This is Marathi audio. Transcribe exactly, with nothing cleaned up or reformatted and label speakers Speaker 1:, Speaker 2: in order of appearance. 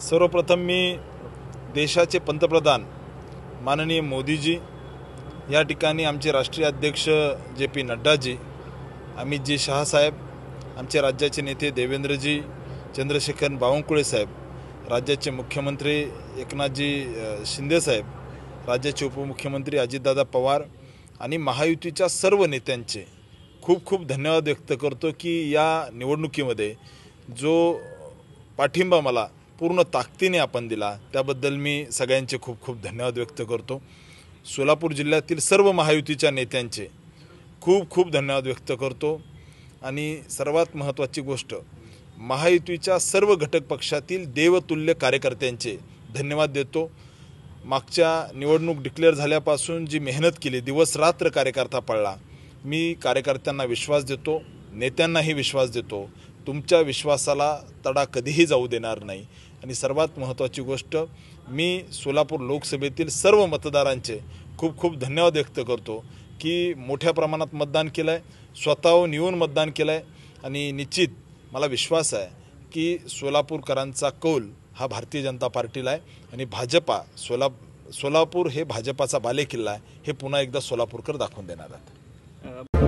Speaker 1: सर्वप्रथम मी देशाचे पंतप्रधान माननीय मोदीजी, या ठिकाणी आमचे राष्ट्रीय अध्यक्ष जे पी नड्डाजी, अमितजी शहासाहेब, आमचे राज्याचे नेते देवेंद्रजी चंद्रशेखर बावनकुळे साहेब, राज्याचे मुख्यमंत्री एकनाथजी शिंदे साहेब, राज्याचे उपमुख्यमंत्री अजितदादा पवार आणि महायुतीच्या सर्व नेत्यांचे खूप खूप धन्यवाद व्यक्त करतो की या निवडणुकीमध्ये जो पाठिंबा मला पूर्ण ताकदीने आपण दिला त्याबद्दल मी सगळ्यांचे खूप खूप धन्यवाद व्यक्त करतो। सोलापूर जिल्ह्यातील सर्व महायुतीच्या नेत्यांचे खूप खूप धन्यवाद व्यक्त करतो आणि सर्वात महत्त्वाची गोष्ट महायुतीच्या सर्व घटक पक्षातील देवतुल्य कार्यकर्त्यांचे धन्यवाद देतो। मागच्या निवडणूक डिक्लेअर झाल्यापासून जी मेहनत केली, दिवस रात्र कार्यकर्ता पडला, मी कार्यकर्त्यांना विश्वास देतो, नेत्यांनाही विश्वास देतो, तुमच्या विश्वासाला तडा कधीही जाऊ देणार नाही। आणि सर्वात महत्त्वाची गोष्ट, मी सोलापूर लोकसभेतील सर्व मतदारांचे खूप खूप धन्यवाद व्यक्त करतो की मोठ्या प्रमाणात मतदान केलं आहे, स्वतःहून येऊन मतदान केलं आहे आणि निश्चित मला विश्वास आहे की सोलापूरकरांचा कौल हा भारतीय जनता पार्टीला आहे आणि भाजपा सोला सोलापूर हे भाजपाचा बालेकिल्ला आहे हे पुन्हा एकदा सोलापूरकर दाखवून देणार आहेत।